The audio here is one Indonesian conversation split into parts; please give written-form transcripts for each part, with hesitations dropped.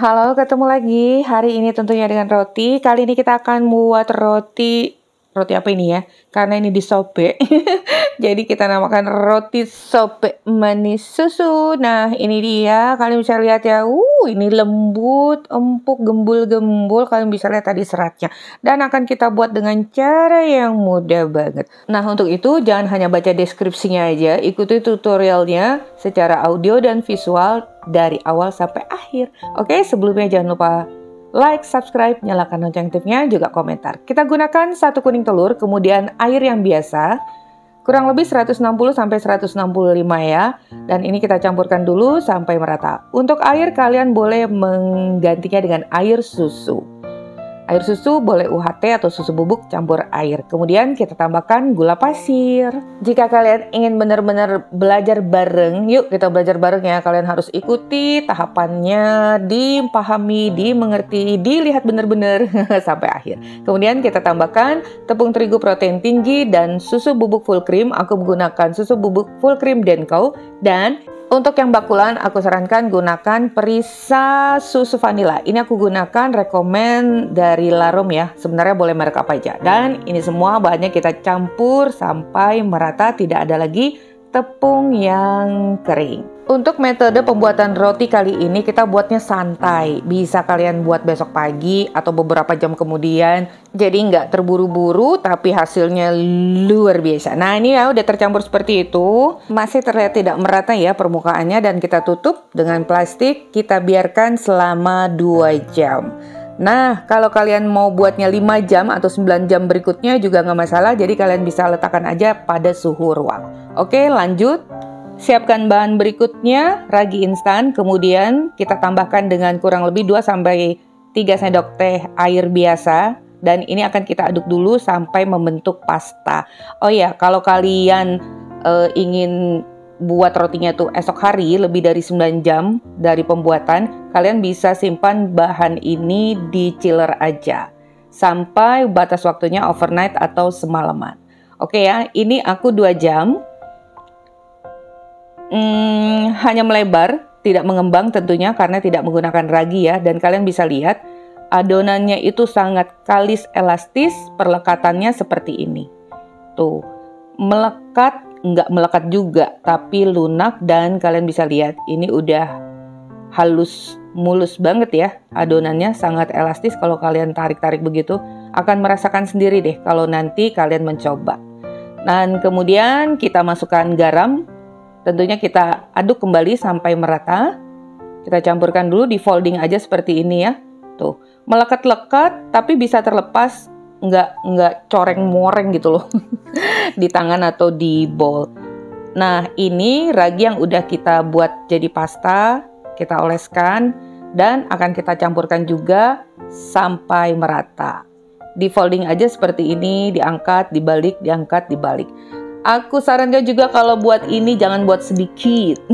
Halo, ketemu lagi. Hari ini tentunya dengan roti. Kali ini kita akan buat roti apa ini ya? Karena ini disobek. Jadi kita namakan roti sobek manis susu. Nah, ini dia. Kalian bisa lihat ya. Ini lembut, empuk, gembul-gembul. Kalian bisa lihat tadi seratnya. Dan akan kita buat dengan cara yang mudah banget. Nah, untuk itu jangan hanya baca deskripsinya aja. Ikuti tutorialnya secara audio dan visual dari awal sampai akhir. Oke, sebelumnya jangan lupa like, subscribe, nyalakan lonceng notifnya, juga komentar. Kita gunakan 1 kuning telur, kemudian air yang biasa, kurang lebih 160-165 ya. Dan ini kita campurkan dulu sampai merata. Untuk air, kalian boleh menggantinya dengan air susu. Air susu boleh UHT atau susu bubuk campur air. Kemudian kita tambahkan gula pasir. Jika kalian ingin benar-benar belajar bareng, yuk kita belajar bareng ya. Kalian harus ikuti tahapannya, dipahami, dimengerti, dilihat benar-benar sampai akhir. Kemudian kita tambahkan tepung terigu protein tinggi dan susu bubuk full cream. Aku menggunakan susu bubuk full cream Denko. Dan untuk yang bakulan, aku sarankan gunakan perisa susu vanila. Ini aku gunakan rekomen dari Larum ya. Sebenarnya boleh merek apa aja. Dan ini semua bahannya kita campur sampai merata, tidak ada lagi tepung yang kering. Untuk metode pembuatan roti kali ini kita buatnya santai. Bisa kalian buat besok pagi atau beberapa jam kemudian. Jadi nggak terburu-buru tapi hasilnya luar biasa. Nah ini ya udah tercampur seperti itu. Masih terlihat tidak merata ya permukaannya, dan kita tutup dengan plastik. Kita biarkan selama 2 jam. Nah, kalau kalian mau buatnya 5 jam atau 9 jam berikutnya juga nggak masalah. Jadi kalian bisa letakkan aja pada suhu ruang. Oke, lanjut. Siapkan bahan berikutnya, ragi instan. Kemudian kita tambahkan dengan kurang lebih 2-3 sendok teh air biasa. Dan ini akan kita aduk dulu sampai membentuk pasta. Oh ya, kalau kalian ingin buat rotinya tuh esok hari lebih dari 9 jam dari pembuatan, kalian bisa simpan bahan ini di chiller aja sampai batas waktunya overnight atau semalaman. Oke ya, ini aku 2 jam. Hanya melebar, tidak mengembang tentunya karena tidak menggunakan ragi ya. Dan kalian bisa lihat adonannya itu sangat kalis elastis, perlekatannya seperti ini. Tuh, melekat, nggak melekat juga, tapi lunak. Dan kalian bisa lihat ini udah halus, mulus banget ya. Adonannya sangat elastis. Kalau kalian tarik-tarik begitu, akan merasakan sendiri deh kalau nanti kalian mencoba. Dan kemudian kita masukkan garam. Tentunya kita aduk kembali sampai merata. Kita campurkan dulu, di folding aja seperti ini ya. Tuh, melekat-lekat tapi bisa terlepas, nggak coreng-moreng gitu loh di tangan atau di bowl. Nah, ini ragi yang udah kita buat jadi pasta, kita oleskan dan akan kita campurkan juga sampai merata. Di folding aja seperti ini, diangkat, dibalik, diangkat, dibalik. Aku sarankan juga kalau buat ini jangan buat sedikit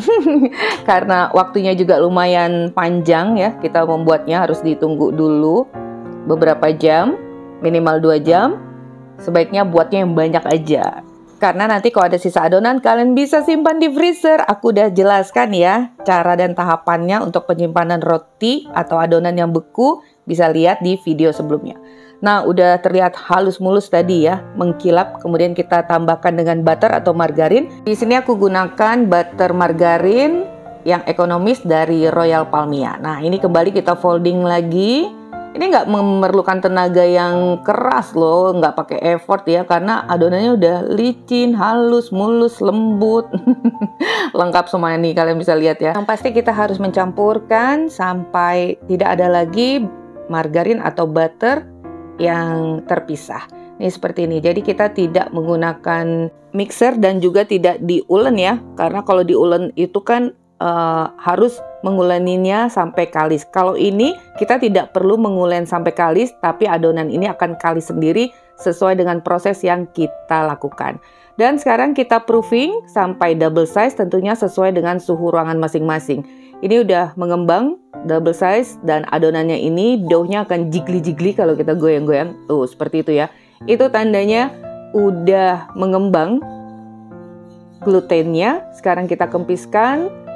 karena waktunya juga lumayan panjang ya. Kita membuatnya harus ditunggu dulu beberapa jam, minimal 2 jam. Sebaiknya buatnya yang banyak aja, karena nanti kalau ada sisa adonan kalian bisa simpan di freezer. Aku udah jelaskan ya cara dan tahapannya untuk penyimpanan roti atau adonan yang beku, bisa lihat di video sebelumnya. Nah, udah terlihat halus mulus tadi ya, mengkilap. Kemudian kita tambahkan dengan butter atau margarin. Di sini aku gunakan butter margarin yang ekonomis dari Royal Palmia. Nah, ini kembali kita folding lagi. Ini nggak memerlukan tenaga yang keras loh, nggak pakai effort ya, karena adonannya udah licin, halus, mulus, lembut. Lengkap semua nih, kalian bisa lihat ya. Yang pasti kita harus mencampurkan sampai tidak ada lagi margarin atau butter yang terpisah. Ini seperti ini. Jadi kita tidak menggunakan mixer dan juga tidak diulen ya. Karena kalau diulen itu kan harus menguleninya sampai kalis. Kalau ini kita tidak perlu mengulen sampai kalis, tapi adonan ini akan kalis sendiri sesuai dengan proses yang kita lakukan. Dan sekarang kita proofing sampai double size, tentunya sesuai dengan suhu ruangan masing-masing. Ini udah mengembang double size dan adonannya ini doughnya akan jigli-jigli kalau kita goyang-goyang. Tuh, seperti itu ya. Itu tandanya udah mengembang glutennya. Sekarang kita kempiskan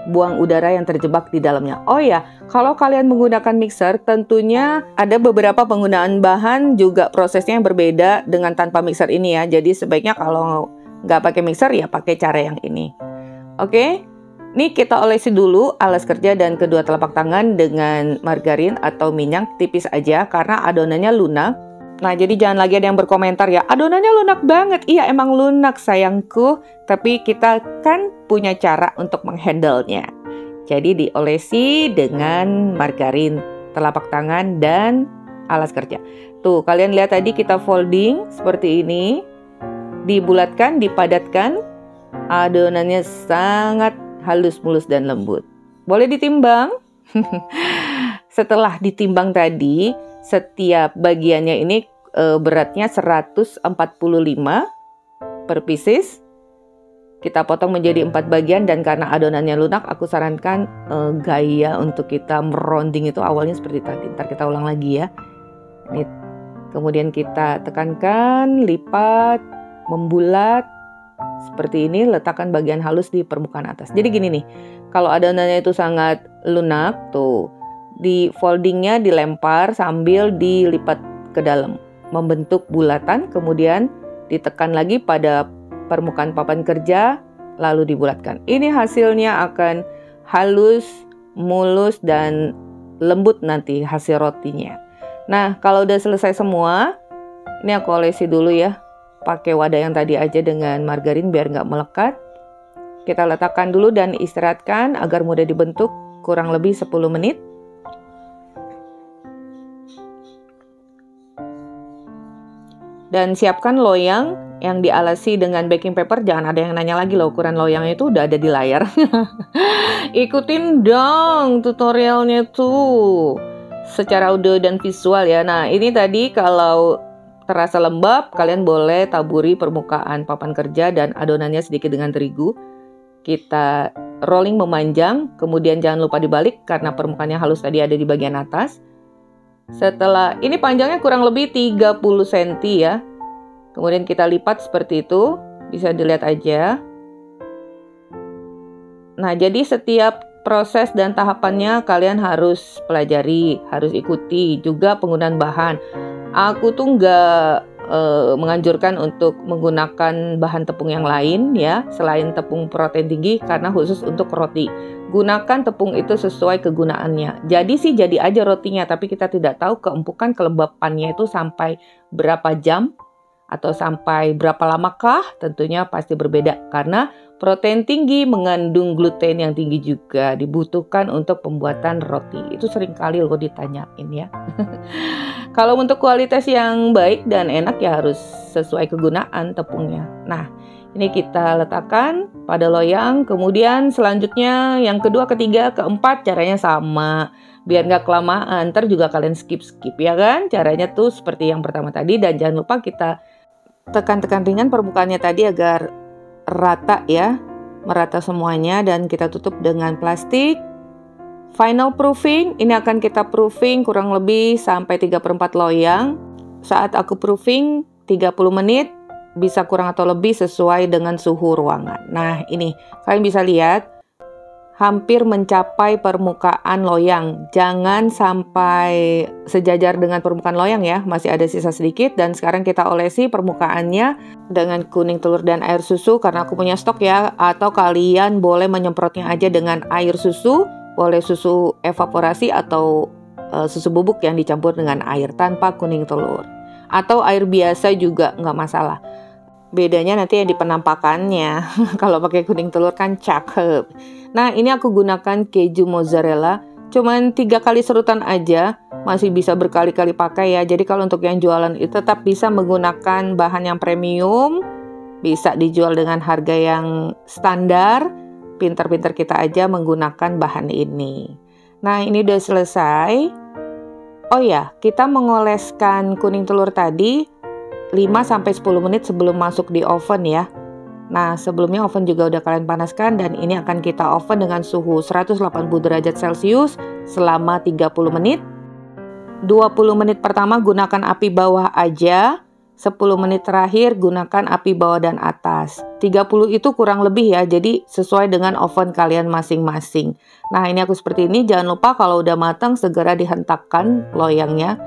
buang udara yang terjebak di dalamnya. Oh ya, kalau kalian menggunakan mixer, tentunya ada beberapa penggunaan bahan juga prosesnya yang berbeda dengan tanpa mixer ini ya. Jadi sebaiknya kalau nggak pakai mixer ya pakai cara yang ini. Oke, nih kita olesi dulu alas kerja dan kedua telapak tangan dengan margarin atau minyak tipis aja karena adonannya lunak. Nah, jadi jangan lagi ada yang berkomentar ya, adonannya lunak banget. Iya, emang lunak sayangku, tapi kita kan punya cara untuk menghandle-nya. Jadi diolesi dengan margarin, telapak tangan, dan alas kerja. Tuh, kalian lihat tadi kita folding seperti ini. Dibulatkan, dipadatkan. Adonannya sangat halus, mulus, dan lembut. Boleh ditimbang. Setelah ditimbang tadi, setiap bagiannya ini beratnya 145 per pieces. Kita potong menjadi 4 bagian dan karena adonannya lunak, aku sarankan gaya untuk kita meronding itu awalnya seperti tadi. Ntar kita ulang lagi ya. Ini, kemudian kita tekankan, lipat, membulat seperti ini, letakkan bagian halus di permukaan atas. Jadi gini nih, kalau adonannya itu sangat lunak, tuh di foldingnya dilempar sambil dilipat ke dalam, membentuk bulatan, kemudian ditekan lagi pada permukaan papan kerja, lalu dibulatkan. Ini hasilnya akan halus, mulus, dan lembut nanti hasil rotinya. Nah, kalau udah selesai semua, ini aku olesi dulu ya. Pakai wadah yang tadi aja dengan margarin biar nggak melekat. Kita letakkan dulu dan istirahatkan agar mudah dibentuk kurang lebih 10 menit. Dan siapkan loyang yang dialasi dengan baking paper. Jangan ada yang nanya lagi loh, ukuran loyangnya itu udah ada di layar. Ikutin dong tutorialnya tuh secara audio dan visual ya. Nah, ini tadi kalau terasa lembab, kalian boleh taburi permukaan papan kerja dan adonannya sedikit dengan terigu. Kita rolling memanjang, kemudian jangan lupa dibalik karena permukaannya halus tadi ada di bagian atas. Setelah ini panjangnya kurang lebih 30 cm ya. Kemudian kita lipat seperti itu, bisa dilihat aja. Nah, jadi setiap proses dan tahapannya kalian harus pelajari, harus ikuti juga penggunaan bahan. Aku tuh nggak menganjurkan untuk menggunakan bahan tepung yang lain ya, selain tepung protein tinggi karena khusus untuk roti. Gunakan tepung itu sesuai kegunaannya. Jadi sih jadi aja rotinya, tapi kita tidak tahu keempukan kelembapannya itu sampai berapa jam atau sampai berapa lamakah, tentunya pasti berbeda karena protein tinggi mengandung gluten yang tinggi juga dibutuhkan untuk pembuatan roti. Itu sering kali lo ditanyain ya. Kalau untuk kualitas yang baik dan enak ya harus sesuai kegunaan tepungnya. Nah, ini kita letakkan pada loyang. Kemudian selanjutnya yang kedua, ketiga, keempat caranya sama. Biar nggak kelamaan, ntar juga kalian skip ya kan. Caranya tuh seperti yang pertama tadi dan jangan lupa kita tekan-tekan ringan permukaannya tadi agar rata ya, merata semuanya dan kita tutup dengan plastik. Final proofing, ini akan kita proofing kurang lebih sampai 3/4 loyang. Saat aku proofing 30 menit, bisa kurang atau lebih sesuai dengan suhu ruangan. Nah ini, kalian bisa lihat hampir mencapai permukaan loyang. Jangan sampai sejajar dengan permukaan loyang ya, masih ada sisa sedikit. Dan sekarang kita olesi permukaannya dengan kuning telur dan air susu karena aku punya stok ya. Atau kalian boleh menyemprotnya aja dengan air susu, boleh susu evaporasi atau susu bubuk yang dicampur dengan air tanpa kuning telur. Atau air biasa juga nggak masalah. Bedanya nanti yang di penampakannya. Kalau pakai kuning telur kan cakep. Nah, ini aku gunakan keju mozzarella. Cuman 3 kali serutan aja. Masih bisa berkali-kali pakai ya. Jadi kalau untuk yang jualan itu tetap bisa menggunakan bahan yang premium. Bisa dijual dengan harga yang standar. Pintar-pintar kita aja menggunakan bahan ini. Nah, ini udah selesai. Oh ya, kita mengoleskan kuning telur tadi 5-10 menit sebelum masuk di oven ya. Nah, sebelumnya oven juga udah kalian panaskan dan ini akan kita oven dengan suhu 180 derajat Celcius selama 30 menit. 20 menit pertama gunakan api bawah aja. 10 menit terakhir gunakan api bawah dan atas. 30 itu kurang lebih ya, jadi sesuai dengan oven kalian masing-masing. Nah, ini aku seperti ini. Jangan lupa kalau udah matang segera dihentakkan loyangnya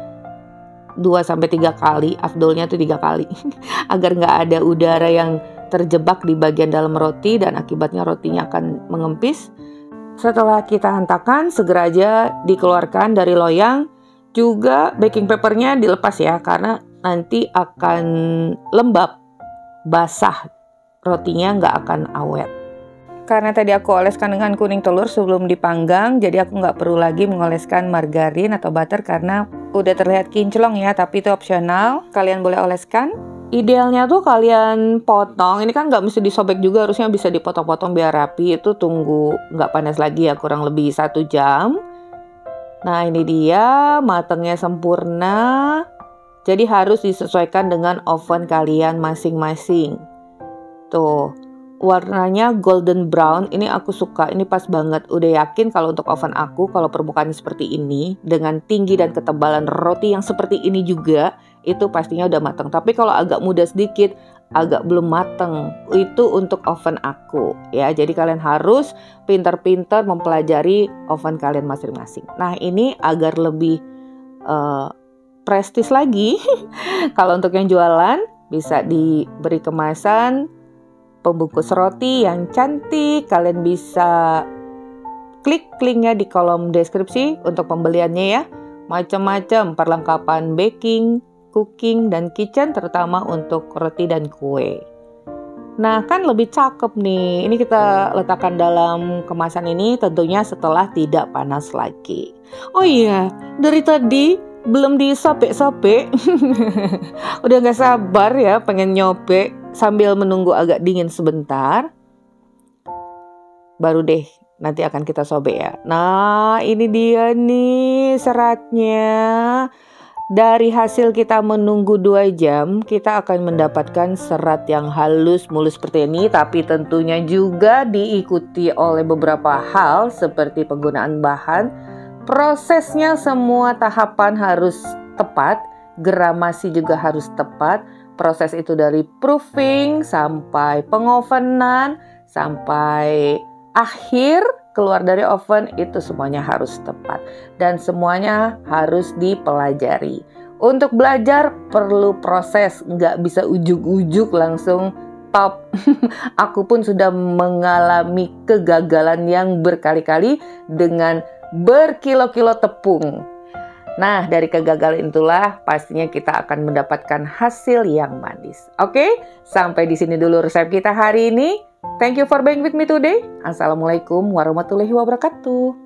2-3 kali, afdolnya tuh 3 kali. Agar nggak ada udara yang terjebak di bagian dalam roti dan akibatnya rotinya akan mengempis. Setelah kita hentakkan, segera aja dikeluarkan dari loyang. Juga baking papernya dilepas ya, karena nanti akan lembab, basah, rotinya nggak akan awet. Karena tadi aku oleskan dengan kuning telur sebelum dipanggang, jadi aku nggak perlu lagi mengoleskan margarin atau butter karena udah terlihat kinclong ya, tapi itu opsional, kalian boleh oleskan. Idealnya tuh kalian potong, ini kan nggak mesti disobek juga, harusnya bisa dipotong-potong biar rapi. Itu tunggu nggak panas lagi ya, kurang lebih 1 jam. Nah ini dia matangnya sempurna. Jadi harus disesuaikan dengan oven kalian masing-masing. Tuh, warnanya golden brown, ini aku suka, ini pas banget. Udah yakin kalau untuk oven aku, kalau permukaannya seperti ini, dengan tinggi dan ketebalan roti yang seperti ini juga, itu pastinya udah matang. Tapi kalau agak muda sedikit, agak belum matang, itu untuk oven aku ya. Jadi kalian harus pintar-pintar mempelajari oven kalian masing-masing. Nah ini agar lebih prestis lagi. Kalau untuk yang jualan bisa diberi kemasan pembungkus roti yang cantik. Kalian bisa klik linknya di kolom deskripsi untuk pembeliannya ya. Macam-macam perlengkapan baking, cooking, dan kitchen, terutama untuk roti dan kue. Nah kan lebih cakep nih. Ini kita letakkan dalam kemasan ini tentunya setelah tidak panas lagi. Oh iya, dari tadi belum disopek-sopek. Udah gak sabar ya pengen nyopek sambil menunggu agak dingin sebentar. Baru deh nanti akan kita sobek ya. Nah ini dia nih seratnya. Dari hasil kita menunggu 2 jam, kita akan mendapatkan serat yang halus mulus seperti ini. Tapi tentunya juga diikuti oleh beberapa hal seperti penggunaan bahan. Prosesnya semua tahapan harus tepat, gramasi juga harus tepat. Proses itu dari proofing sampai pengovenan, sampai akhir keluar dari oven, itu semuanya harus tepat. Dan semuanya harus dipelajari. Untuk belajar perlu proses, nggak bisa ujuk-ujuk langsung top. Aku pun sudah mengalami kegagalan yang berkali-kali dengan berkilo-kilo tepung. Nah, dari kegagalan itulah pastinya kita akan mendapatkan hasil yang manis. Oke, sampai di sini dulu resep kita hari ini. Thank you for being with me today. Assalamualaikum warahmatullahi wabarakatuh.